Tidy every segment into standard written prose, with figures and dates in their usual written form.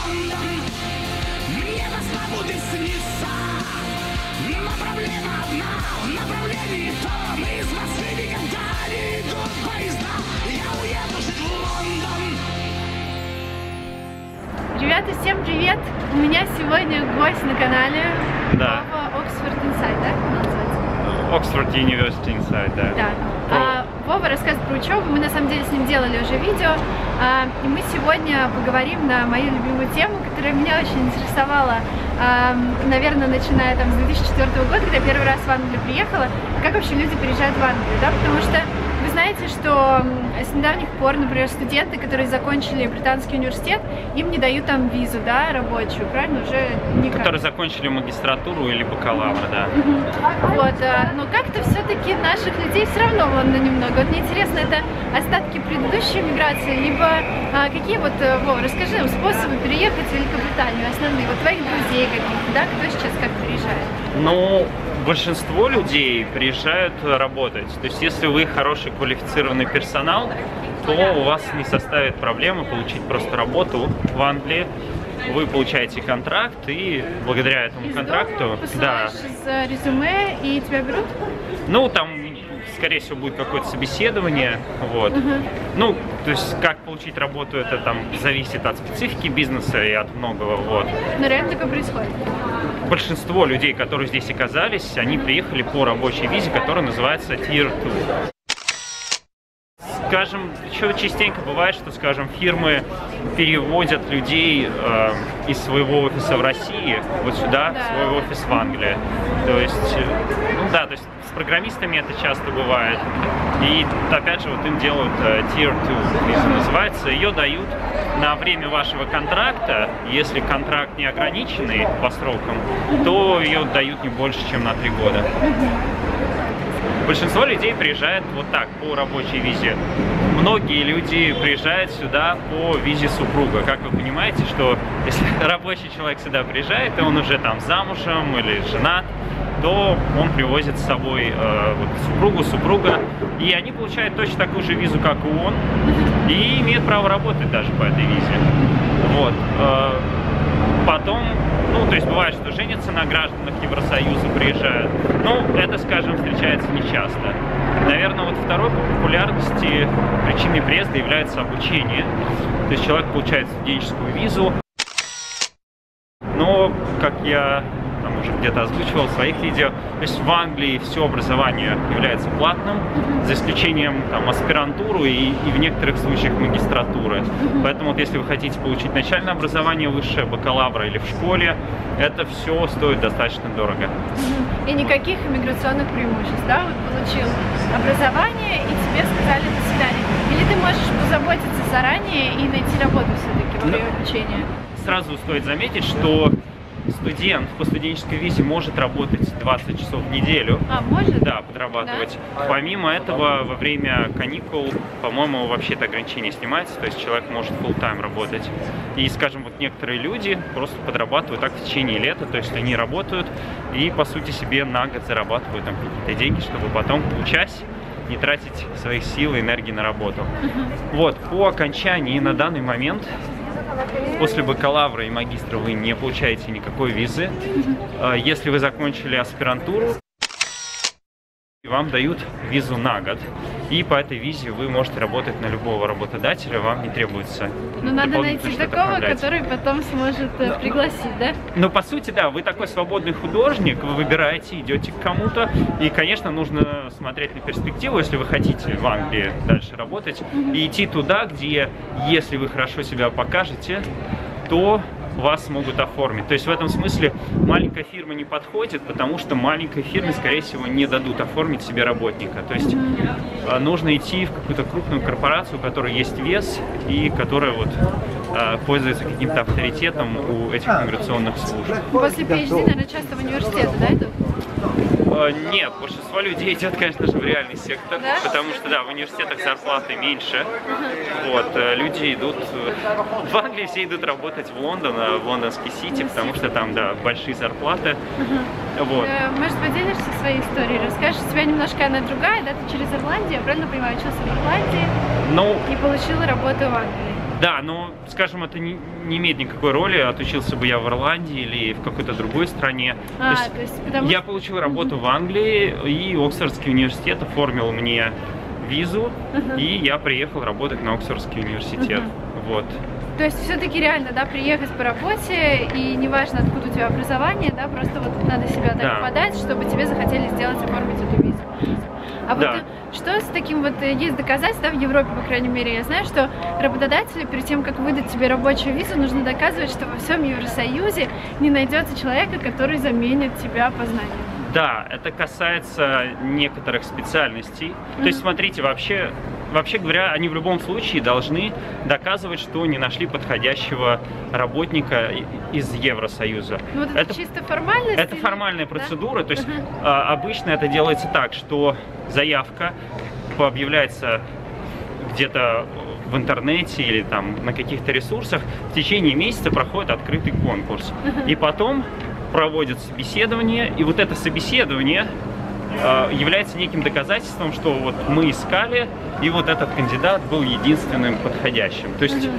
Лондон. Мне до свободы снится, но проблема одна. В направлении том из Москвы никогда не идут поезда. Я уеду жить в Лондон. Ребята, всем привет! У меня сегодня гость на канале. Да. Вова Oxford Inside, да? Oxford University Inside, да. Да. Вова рассказывает про учебу, мы на самом деле с ним делали уже видео. И мы сегодня поговорим на мою любимую тему, которая меня очень интересовала, наверное, начиная там с 2004 года, когда я первый раз в Англию приехала. Как вообще люди приезжают в Англию, да? Потому что вы знаете, что с недавних пор, например, студенты, которые закончили британский университет, им не дают там визу, да, рабочую, правильно? Уже никак. Которые закончили магистратуру или бакалавра, да. Вот, но как-то все-таки наших людей все равно в Лондоне много. Вот мне интересно, это остатки предыдущей миграции, либо какие вот, Вова, расскажи нам способы переехать в Великобританию, основные, вот твоих друзей каких-то, да, кто сейчас как переезжает? Ну, большинство людей приезжают работать. То есть, если вы хороший квалифицированный персонал, то у вас не составит проблемы получить просто работу в Англии. Вы получаете контракт, и благодаря этому контракту... Посылаешь из резюме, и тебя берут? Ну, там, скорее всего, будет какое-то собеседование, вот. Ну, то есть, как получить работу, это там зависит от специфики бизнеса и от многого, вот. Но реально такое происходит? Большинство людей, которые здесь оказались, они приехали по рабочей визе, которая называется Tier 2. Скажем, еще частенько бывает, что, скажем, фирмы переводят людей из своего офиса в России вот сюда, в свой офис в Англии. То есть, ну да, то есть с программистами это часто бывает. И опять же, вот им делают Tier 2, виза называется. Ее дают на время вашего контракта. Если контракт не ограниченный по срокам, то ее дают не больше, чем на 3 года. Большинство людей приезжает вот так, по рабочей визе. Многие люди приезжают сюда по визе супруга. Как вы понимаете, что если рабочий человек сюда приезжает, и он уже там замужем или женат, то он привозит с собой супруга, и они получают точно такую же визу, как и он, и имеют право работать даже по этой визе. Вот. Потом, ну, то есть бывает, что женятся на гражданах Евросоюза, приезжают. Ну, это, скажем, встречается нечасто. Наверное, вот второй по популярности причиной приезда является обучение. То есть человек получает студенческую визу. Но, как я там уже где-то озвучивал в своих видео, то есть в Англии все образование является платным, за исключением там аспирантуры и в некоторых случаях магистратуры. Поэтому вот если вы хотите получить начальное образование высшее, бакалавра или в школе, это все стоит достаточно дорого. И никаких иммиграционных преимуществ, да? Вот получил образование, и тебе сказали до свидания. Или ты можешь позаботиться заранее и найти работу все-таки во время обучения? Сразу стоит заметить, что студент по студенческой визе может работать 20 часов в неделю. Может? Да, подрабатывать. Да. Помимо этого, во время каникул, по-моему, вообще это ограничение снимается, то есть человек может full-time работать. И, скажем, вот некоторые люди просто подрабатывают так в течение лета, то есть они работают и, по сути, себе на год зарабатывают там какие-то деньги, чтобы потом, учась, не тратить своих сил и энергии на работу. Вот, по окончании на данный момент после бакалавра и магистра вы не получаете никакой визы. Если вы закончили аспирантуру, вам дают визу на год. И по этой визе вы можете работать на любого работодателя, вам не требуется. Но надо найти такого, который потом сможет пригласить, да? Ну, по сути, да, вы такой свободный художник, вы выбираете, идете к кому-то. И, конечно, нужно смотреть на перспективу, если вы хотите в Англии дальше работать, и идти туда, где, если вы хорошо себя покажете, то вас могут оформить. То есть в этом смысле маленькая фирма не подходит, потому что маленькой фирме, скорее всего, не дадут оформить себе работника. То есть нужно идти в какую-то крупную корпорацию, у которой есть вес и которая вот пользуется каким-то авторитетом у этих миграционных служб. После PhD, наверное, часто в университеты, да, идут? Нет, большинство людей идет, конечно же, в реальный сектор, да? Потому что, да, в университетах зарплаты меньше. Вот, люди идут, в Англии все идут работать в Лондон, в лондонский Сити, потому что там, да, большие зарплаты. Вот. Может, поделишься своей историей, расскажешь, у тебя немножко она другая, да, ты через Ирландию, я правильно понимаю, учился в Ирландии и получила работу в Англии. Да, но, скажем, это не имеет никакой роли, отучился бы я в Ирландии или в какой-то другой стране. Я получил работу в Англии, и Оксфордский университет оформил мне визу, и я приехал работать на Оксфордский университет. Вот. То есть все-таки реально, да, приехать по работе, и неважно, откуда у тебя образование, да, просто вот надо себя так подать, чтобы тебе захотели сделать, оформить эту визу. А вот что с таким вот, есть доказательства, в Европе, по крайней мере, я знаю, что работодатели перед тем, как выдать тебе рабочую визу, нужно доказывать, что во всем Евросоюзе не найдется человека, который заменит тебя по знаниям. Да, это касается некоторых специальностей. То есть, смотрите, вообще говоря, они в любом случае должны доказывать, что не нашли подходящего работника из Евросоюза. Ну, вот это чисто формальность? Это формальная процедура. То есть обычно это делается так, что заявка объявляется где-то в интернете или там на каких-то ресурсах. В течение месяца проходит открытый конкурс. И потом проводят собеседование, и вот это собеседование является неким доказательством, что вот мы искали, и вот этот кандидат был единственным подходящим. То есть,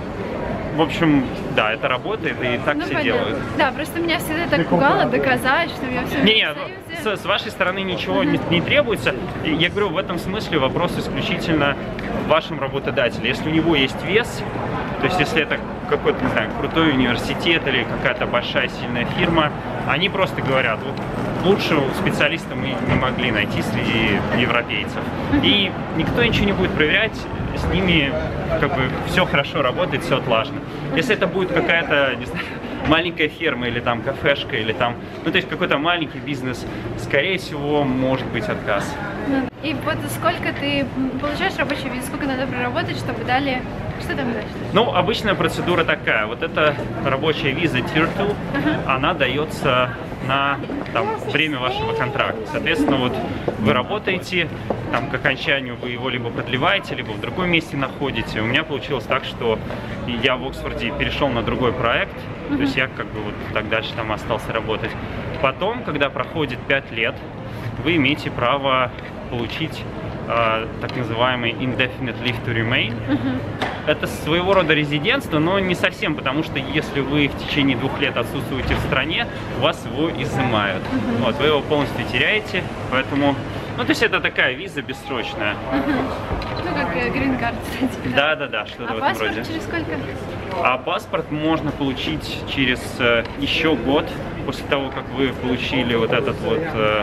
в общем, да, это работает, и так все делают. Да, просто меня всегда так пугало доказать, что я все... Нет, с вашей стороны ничего не требуется. Я говорю, в этом смысле вопрос исключительно в вашем работодателе. Если у него есть вес, то есть если это какой-то, не знаю, крутой университет или какая-то большая сильная фирма, они просто говорят, вот лучшего специалиста мы не могли найти среди европейцев. И никто ничего не будет проверять, с ними как бы все хорошо работает, все отлажено. Если это будет какая-то, не знаю, маленькая ферма или там кафешка, или там, ну то есть какой-то маленький бизнес, скорее всего, может быть отказ. И вот сколько ты получаешь рабочую визу, сколько надо проработать, чтобы дали... Что там дальше? Ну, обычная процедура такая. Вот эта рабочая виза Tier 2, она дается на время вашего контракта. Соответственно, вот вы работаете, там, к окончанию вы его либо продлеваете, либо в другом месте находите. У меня получилось так, что я в Оксфорде перешел на другой проект, то есть я как бы вот так дальше там остался работать. Потом, когда проходит 5 лет, вы имеете право получить так называемый Indefinite Leave to Remain. Это своего рода резидентство, но не совсем, потому что если вы в течение 2 лет отсутствуете в стране, у вас его изымают. Вот, вы его полностью теряете, поэтому... Ну, то есть это такая виза бессрочная. Ну, как грин-карт, кстати. Да, что-то в этом роде. А паспорт через сколько? А паспорт можно получить через еще год, после того, как вы получили вот этот вот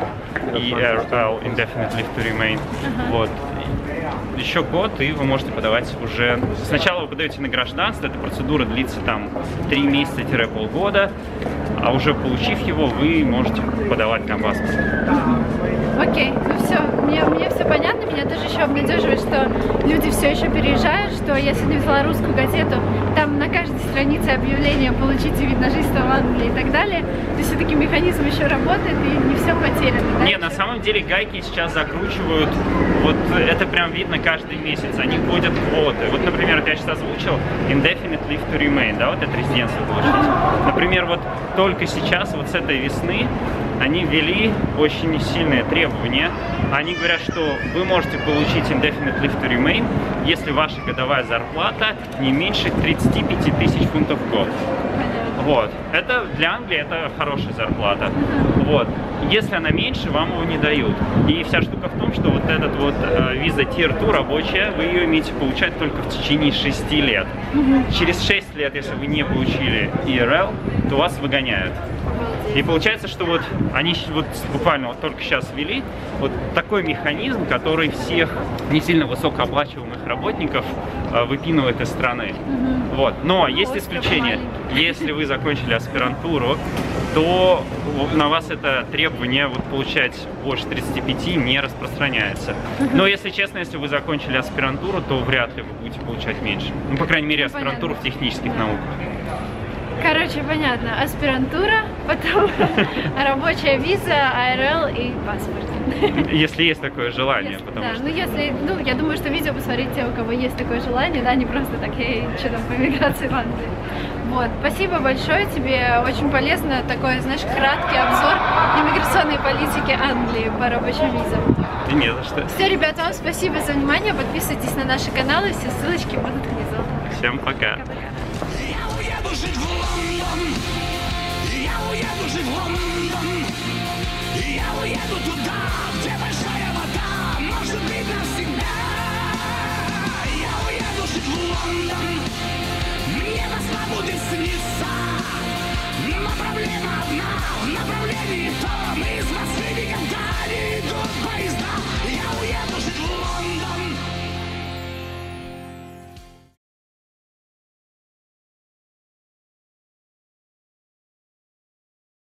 ERL, Indefinite Leave to Remain. Вот. Еще год, и вы можете подавать уже... Сначала вы подаете на гражданство, эта процедура длится там 3 месяца-полгода, а уже получив его, вы можете подавать на паспорт. Окей, ну все, мне все понятно, меня тоже еще обнадеживает, что люди все еще переезжают, что я сегодня взяла русскую газету, там на каждой странице объявление «Получите вид на жительство в Англии» и так далее, то есть все-таки механизм еще работает и не все потеряно. Да? Не, на самом деле гайки сейчас закручивают, вот это прям видно каждый месяц, они вводят квоты. Вот, например, я сейчас озвучил Indefinite Leave to Remain, да, вот это резидентство получить. Например, вот только сейчас, вот с этой весны, они ввели очень сильные требования. Они говорят, что вы можете получить Indefinite Leave to Remain, если ваша годовая зарплата не меньше 35 тысяч фунтов в год. Вот. Это для Англии это хорошая зарплата. Вот. Если она меньше, вам его не дают. И вся штука в том, что вот этот вот виза Tier 2 рабочая, вы ее имеете получать только в течение 6 лет. Через 6 лет, если вы не получили ERL, то вас выгоняют. И получается, что вот они вот буквально вот только сейчас ввели вот такой механизм, который всех не сильно высокооплачиваемых работников выпинывает из страны. Вот. Но есть исключение. Если вы закончили аспирантуру, то на вас это требование вот получать больше 35 не распространяется. Но если честно, если вы закончили аспирантуру, то вряд ли вы будете получать меньше. Ну, по крайней мере, аспирантуру в технических науках. Короче, понятно. Аспирантура, потом рабочая виза, АРЛ и паспорт. Если есть такое желание, потому что... Ну, я думаю, что видео посмотреть те, у кого есть такое желание, да, не просто так, что там по иммиграции в Англии. Вот, спасибо большое тебе, очень полезно такой, знаешь, краткий обзор иммиграционной политики Англии по рабочим визам. И не за что. Все, ребята, вам спасибо за внимание, подписывайтесь на наши каналы, все ссылочки будут внизу. Всем пока. Пока-пока.